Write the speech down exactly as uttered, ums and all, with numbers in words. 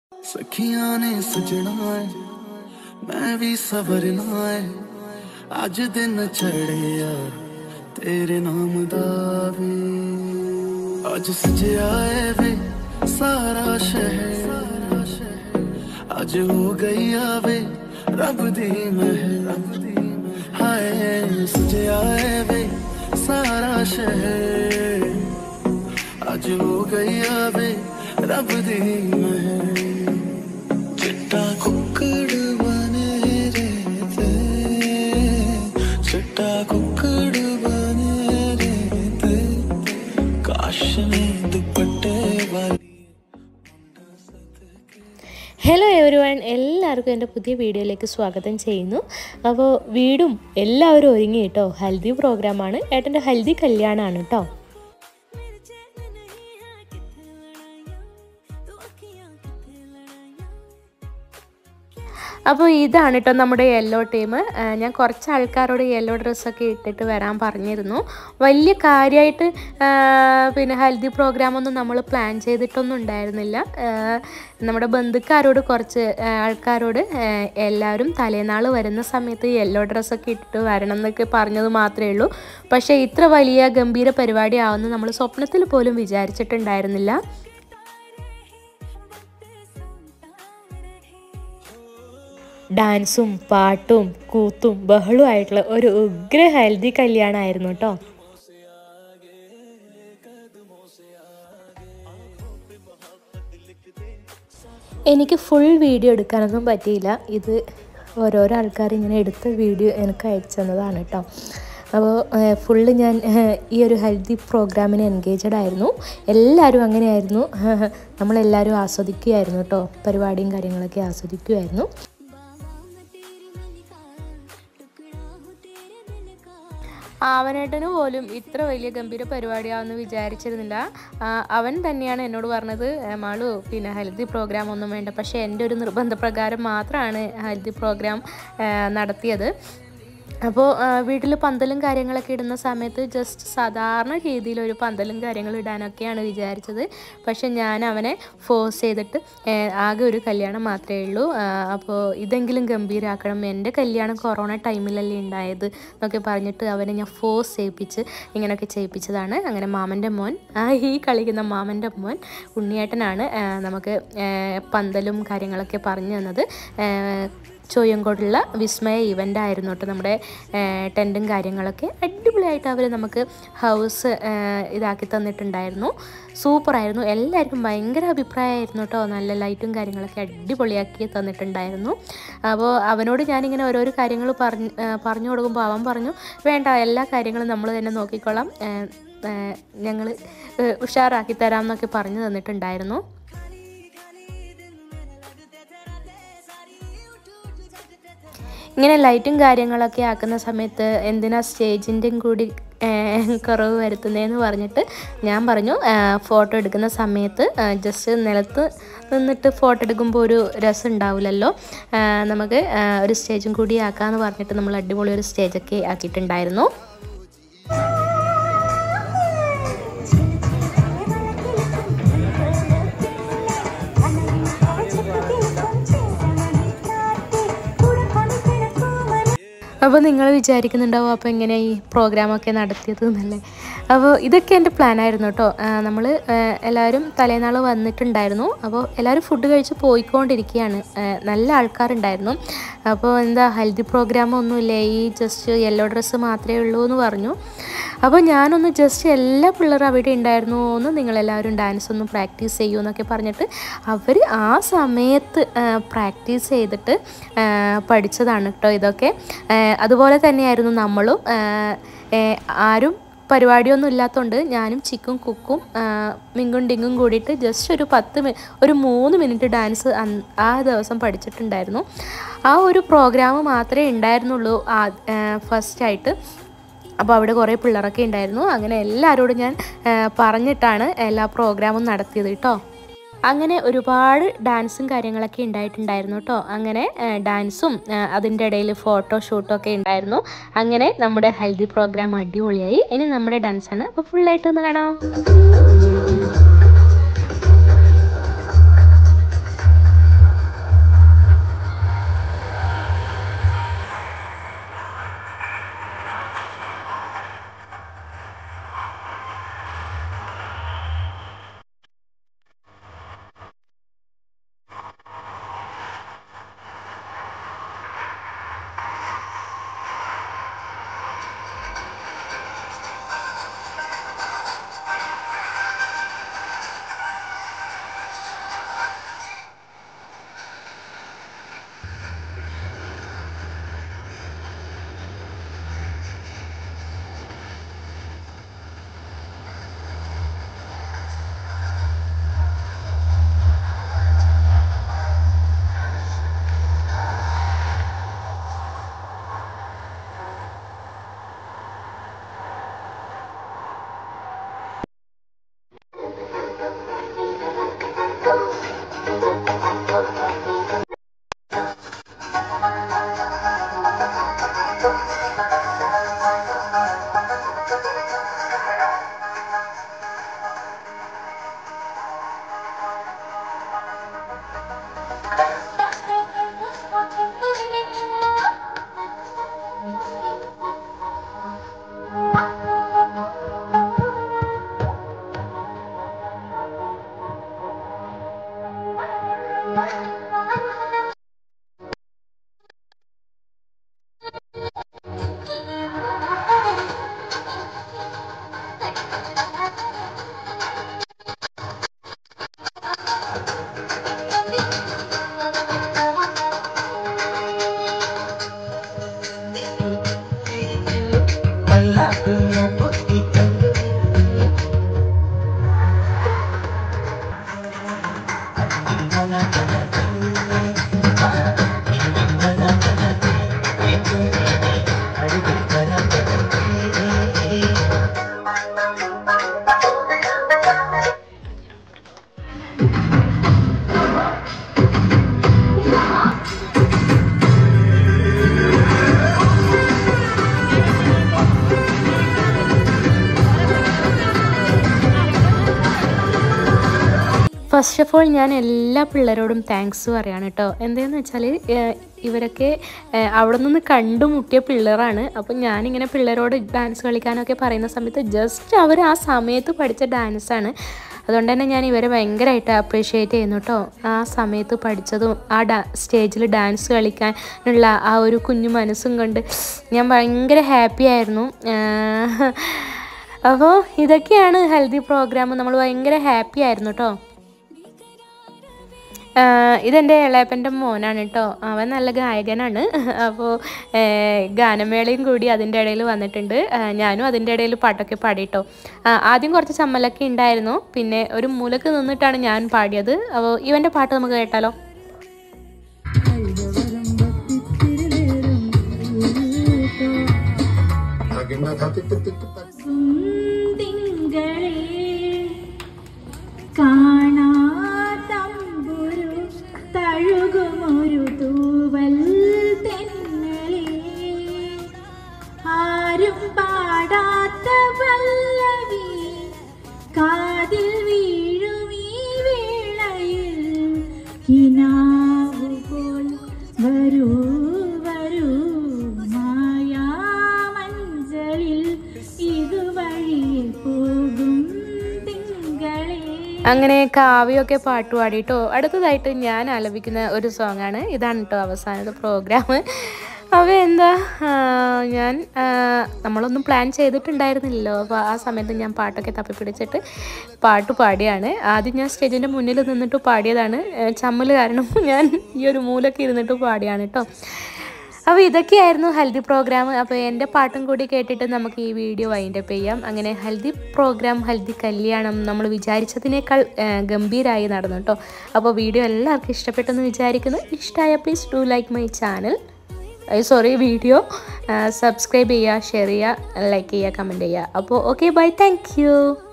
सखियां ने सजना है मैं भी सवरना है अज दिन चढ़े यार तेरे नाम दा वे अज सजया है वे सारा शहर अज हो गई आवे रब दी महर हाय सजया है वे सारा शहर अज हो गई आवे रब दी महर चिट्टा कुक्कड़ बने रहते चिट्टा कुक्कड़ बने रहते काश ने दुपट्टे वाली ഹലോ എവരിവൺ, എല്ലാവർക്കും എൻ്റെ പുതിയ വീഡിയോയിലേക്ക് സ്വാഗതം ചെയ്യുന്നു. അപ്പോൾ വീടും എല്ലാവരും ഒരുങ്ങി കേട്ടോ. ഹൽദി പ്രോഗ്രാമാണ്, ഏട്ടൻ്റെ ഹൽദി കല്യാണമാണ് കേട്ടോ. അപ്പോൾ ഇതാണ് കേട്ടോ നമ്മുടെ യെല്ലോ ടീം. ഞാൻ കുറച്ച് ആൾക്കാരോട് യെല്ലോ ഡ്രസ്സൊക്കെ ഇട്ടിട്ട് വരാൻ പറഞ്ഞിരുന്നു. വലിയ കാര്യമായിട്ട് പിന്നെ ഹൽദി പ്രോഗ്രാമൊന്നും നമ്മൾ പ്ലാൻ ചെയ്തിട്ടൊന്നും ഉണ്ടായിരുന്നില്ല. നമ്മുടെ ബന്ധുക്കാരോട് കുറച്ച് ആൾക്കാരോട് എല്ലാവരും തലേനാൾ വരുന്ന സമയത്ത് യെല്ലോ ഡ്രസ്സൊക്കെ ഇട്ടിട്ട് വരണം എന്നൊക്കെ പറഞ്ഞത് മാത്രമേ ഉള്ളൂ. പക്ഷേ ഇത്ര വലിയ ഗംഭീര പരിപാടി ആവുമെന്ന് നമ്മൾ സ്വപ്നത്തിൽ പോലും വിചാരിച്ചിട്ടുണ്ടായിരുന്നില്ല. ഡാൻസും പാട്ടും കൂത്തും ബഹളും ആയിട്ടുള്ള ഒരു ഉഗ്ര ഹൽദി കല്യാണമായിരുന്നു കേട്ടോ. എനിക്ക് ഫുൾ വീഡിയോ എടുക്കാനൊന്നും പറ്റിയില്ല. ഇത് ഓരോരോ ആൾക്കാർ ഇങ്ങനെ എടുത്ത വീഡിയോ എനിക്ക് അയച്ചു തന്നതാണ് കേട്ടോ. അപ്പോൾ ഫുള്ള് ഞാൻ ഈ ഒരു ഹൽദി പ്രോഗ്രാമിന് എൻഗേജഡ് ആയിരുന്നു. എല്ലാവരും അങ്ങനെയായിരുന്നു. നമ്മളെല്ലാവരും ആസ്വദിക്കുകയായിരുന്നു കേട്ടോ. പരിപാടിയും കാര്യങ്ങളൊക്കെ ആസ്വദിക്കുമായിരുന്നു. അവനേട്ടന് പോലും ഇത്ര വലിയ ഗംഭീര പരിപാടിയാണെന്ന് വിചാരിച്ചിരുന്നില്ല. അവൻ തന്നെയാണ് എന്നോട് പറഞ്ഞത്, മാളു പിന്നെ ഹൽദി പ്രോഗ്രാം ഒന്നും വേണ്ട, പക്ഷേ എൻ്റെ ഒരു നിർബന്ധപ്രകാരം മാത്രമാണ് ഹൽദി പ്രോഗ്രാം നടത്തിയത്. അപ്പോൾ വീട്ടിൽ പന്തലും കാര്യങ്ങളൊക്കെ ഇടുന്ന സമയത്ത് ജസ്റ്റ് സാധാരണ രീതിയിൽ ഒരു പന്തലും കാര്യങ്ങളും ഇടാനൊക്കെയാണ് വിചാരിച്ചത്. പക്ഷെ ഞാൻ അവനെ ഫോഴ്സ് ചെയ്തിട്ട് ആകെ ഒരു കല്യാണം മാത്രമേ ഉള്ളൂ, അപ്പോൾ ഇതെങ്കിലും ഗംഭീരാക്കണം, എൻ്റെ കല്യാണം കൊറോണ ടൈമിലല്ലേ ഉണ്ടായത് എന്നൊക്കെ പറഞ്ഞിട്ട് അവനെ ഞാൻ ഫോഴ്സ് ചെയ്യിപ്പിച്ച് ഇങ്ങനെയൊക്കെ ചെയ്യിപ്പിച്ചതാണ്. അങ്ങനെ മാമൻ്റെ മോൻ, ആ ഈ കളിക്കുന്ന മാമൻ്റെ മോൻ ഉണ്ണിയേട്ടനാണ് നമുക്ക് പന്തലും കാര്യങ്ങളൊക്കെ പറഞ്ഞു തന്നത്. ചോയ്യങ്കോടുള്ള വിസ്മയ ഇവൻ്റ് ആയിരുന്നു കേട്ടോ. നമ്മുടെ ടെൻറ്റും കാര്യങ്ങളൊക്കെ അടിപൊളിയായിട്ട് അവർ നമുക്ക് ഹൗസ് ഇതാക്കി തന്നിട്ടുണ്ടായിരുന്നു. സൂപ്പറായിരുന്നു. എല്ലാവർക്കും ഭയങ്കര അഭിപ്രായമായിരുന്നു കേട്ടോ. നല്ല ലൈറ്റും കാര്യങ്ങളൊക്കെ അടിപൊളിയാക്കി തന്നിട്ടുണ്ടായിരുന്നു. അപ്പോൾ അവനോട് ഞാനിങ്ങനെ ഓരോരോ കാര്യങ്ങൾ പറഞ്ഞ് പറഞ്ഞു കൊടുക്കുമ്പോൾ അവൻ പറഞ്ഞു, വേണ്ട, എല്ലാ കാര്യങ്ങളും നമ്മൾ തന്നെ നോക്കിക്കോളാം, ഞങ്ങൾ ഉഷാറാക്കി തരാം എന്നൊക്കെ പറഞ്ഞു തന്നിട്ടുണ്ടായിരുന്നു. ഇങ്ങനെ ലൈറ്റും കാര്യങ്ങളൊക്കെ ആക്കുന്ന സമയത്ത് എന്തിനാ സ്റ്റേജിൻ്റെയും കൂടി കുറവ് വരുത്തുന്നതെന്ന് പറഞ്ഞിട്ട് ഞാൻ പറഞ്ഞു, ഫോട്ടോ എടുക്കുന്ന സമയത്ത് ജസ്റ്റ് നിലത്ത് നിന്നിട്ട് ഫോട്ടോ എടുക്കുമ്പോൾ ഒരു രസം ഉണ്ടാവില്ലല്ലോ, നമുക്ക് ഒരു സ്റ്റേജും കൂടി ആക്കാമെന്ന് പറഞ്ഞിട്ട് നമ്മൾ അടിപൊളി ഒരു സ്റ്റേജൊക്കെ ആക്കിയിട്ടുണ്ടായിരുന്നു. അപ്പോൾ നിങ്ങൾ വിചാരിക്കുന്നുണ്ടാവും അപ്പോൾ എങ്ങനെ ഈ പ്രോഗ്രാമൊക്കെ നടത്തിയത് എന്നല്ലേ. അപ്പോൾ ഇതൊക്കെ എൻ്റെ പ്ലാനായിരുന്നു കേട്ടോ. നമ്മൾ എല്ലാവരും തലേനാൾ വന്നിട്ടുണ്ടായിരുന്നു. അപ്പോൾ എല്ലാവരും ഫുഡ് കഴിച്ച് പോയിക്കൊണ്ടിരിക്കുകയാണ്. നല്ല ആൾക്കാരുണ്ടായിരുന്നു. അപ്പോൾ എന്താ ഹൽദി പ്രോഗ്രാമൊന്നുമില്ലേ, ഈ ജസ്റ്റ് യെല്ലോ ഡ്രസ്സ് മാത്രമേ ഉള്ളൂ എന്ന് പറഞ്ഞു. അപ്പോൾ ഞാനൊന്ന് ജസ്റ്റ് എല്ലാ പിള്ളേരും അവിടെ ഉണ്ടായിരുന്നു, ഒന്ന് നിങ്ങളെല്ലാവരും ഡാൻസ് ഒന്ന് പ്രാക്ടീസ് ചെയ്യൂ എന്നൊക്കെ പറഞ്ഞിട്ട് അവർ ആ സമയത്ത് പ്രാക്ടീസ് ചെയ്തിട്ട് പഠിച്ചതാണ് കേട്ടോ ഇതൊക്കെ. അതുപോലെ തന്നെയായിരുന്നു നമ്മളും. ആരും പരിപാടിയൊന്നും ഇല്ലാത്തതുകൊണ്ട് ഞാനും ചിക്കും കുക്കും മിങ്കും ഡിങ്ങും കൂടിയിട്ട് ജസ്റ്റ് ഒരു പത്ത് മി ഒരു മൂന്ന് മിനിറ്റ് ഡാൻസ് ആ ദിവസം പഠിച്ചിട്ടുണ്ടായിരുന്നു. ആ ഒരു പ്രോഗ്രാം മാത്രമേ ഉണ്ടായിരുന്നുള്ളൂ ഫസ്റ്റായിട്ട്. അപ്പോൾ അവിടെ കുറേ പിള്ളേരൊക്കെ ഉണ്ടായിരുന്നു. അങ്ങനെ എല്ലാവരോടും ഞാൻ പറഞ്ഞിട്ടാണ് എല്ലാ പ്രോഗ്രാമും നടത്തിയത് കേട്ടോ. അങ്ങനെ ഒരുപാട് ഡാൻസും കാര്യങ്ങളൊക്കെ ഉണ്ടായിട്ടുണ്ടായിരുന്നു കേട്ടോ. അങ്ങനെ ഡാൻസും അതിൻ്റെ ഇടയിൽ ഫോട്ടോ ഷൂട്ടൊക്കെ ഉണ്ടായിരുന്നു. അങ്ങനെ നമ്മുടെ ഹൽദി പ്രോഗ്രാം അടിപൊളിയായി. ഇനി നമ്മുടെ ഡാൻസാണ്. അപ്പോൾ ഫുള്ളായിട്ട് ഒന്ന് കാണാം. ഫസ്റ്റ് ഓഫ് ഓൾ ഞാൻ എല്ലാ പിള്ളേരോടും താങ്ക്സ് പറയാണ് കേട്ടോ. എന്താണെന്ന് വെച്ചാൽ ഇവരൊക്കെ അവിടെ നിന്ന് കണ്ടുമുട്ടിയ പിള്ളേരാണ്. അപ്പം ഞാനിങ്ങനെ പിള്ളേരോട് ഡാൻസ് കളിക്കാനൊക്കെ പറയുന്ന സമയത്ത് ജസ്റ്റ് അവർ ആ സമയത്ത് പഠിച്ച ഡാൻസാണ്. അതുകൊണ്ട് തന്നെ ഞാൻ ഇവരെ ഭയങ്കരമായിട്ട് അപ്രീഷിയേറ്റ് ചെയ്യുന്നു കേട്ടോ. ആ സമയത്ത് പഠിച്ചതും ആ ഡാ സ്റ്റേജിൽ ഡാൻസ് കളിക്കാനുള്ള ആ ഒരു കുഞ്ഞു മനസ്സും കൊണ്ട് ഞാൻ ഭയങ്കര ഹാപ്പി ആയിരുന്നു. അപ്പോൾ ഇതൊക്കെയാണ് ഹെൽത്തി പ്രോഗ്രാം. നമ്മൾ ഭയങ്കര ഹാപ്പി ആയിരുന്നു കേട്ടോ. ഇതെൻ്റെ ഇളയപ്പൻ്റെ മോനാണ് കേട്ടോ. അവൻ നല്ല ഗായകനാണ്. അപ്പോൾ ഗാനമേളയും കൂടി അതിൻ്റെ ഇടയിൽ വന്നിട്ടുണ്ട്. ഞാനും അതിൻ്റെ ഇടയിൽ പാട്ടൊക്കെ പാടിട്ടോ. ആദ്യം കുറച്ച് ചമ്മലൊക്കെ ഉണ്ടായിരുന്നു, പിന്നെ ഒരു മൂലക്ക് നിന്നിട്ടാണ് ഞാൻ പാടിയത്. അപ്പോൾ ഇവൻ്റെ പാട്ട് നമുക്ക് കേട്ടാലോ. തഴുകുമൊരു തൂവൽ തെന്നലേ, ആരും പാടാത്ത പല്ലവി കാതിൽ വീഴുമീ വേളയിൽ, കിനാവുപോൽ വരൂ വരൂ മായാമഞ്ചലിൽ ഇതുവഴി പോകും തിങ്കളേ. അങ്ങനെ കാവ്യമൊക്കെ പാട്ട് പാടിയിട്ടോ. അടുത്തതായിട്ട് ഞാൻ ആലപിക്കുന്ന ഒരു സോങ്ങാണ്. ഇതാണ് കേട്ടോ അവസാനത്തെ പ്രോഗ്രാം. അപ്പോൾ എന്താ, ഞാൻ നമ്മളൊന്നും പ്ലാൻ ചെയ്തിട്ടുണ്ടായിരുന്നില്ലല്ലോ. അപ്പോൾ ആ സമയത്ത് ഞാൻ പാട്ടൊക്കെ തപ്പിപ്പിടിച്ചിട്ട് പാട്ട് പാടിയാണ്. ആദ്യം ഞാൻ സ്റ്റേജിൻ്റെ മുന്നിൽ നിന്നിട്ട് പാടിയതാണ്. ചമ്മൽ കാരണം ഞാൻ ഈ ഒരു മൂലൊക്കെ ഇരുന്നിട്ട് പാടിയാണ് കേട്ടോ. അപ്പോൾ ഇതൊക്കെയായിരുന്നു ഹെൽത്തി പ്രോഗ്രാം. അപ്പോൾ എൻ്റെ പാട്ടും കൂടി കേട്ടിട്ട് നമുക്ക് ഈ വീഡിയോ വൈൻഡപ്പ് ചെയ്യാം. അങ്ങനെ ഹെൽത്തി പ്രോഗ്രാം, ഹെൽത്തി കല്യാണം നമ്മൾ വിചാരിച്ചതിനേക്കാൾ ഗംഭീരമായി നടന്നു കേട്ടോ. അപ്പോൾ വീഡിയോ എല്ലാവർക്കും ഇഷ്ടപ്പെട്ടെന്ന് വിചാരിക്കുന്നു. ഇഷ്ടമായ please do like my channel, sorry video subscribe ചെയ്യുക, ഷെയർ ചെയ്യുക, ലൈക്ക് ചെയ്യുക, കമൻറ്റ് ചെയ്യുക. അപ്പോൾ ഓക്കെ, ബൈ, താങ്ക് യു.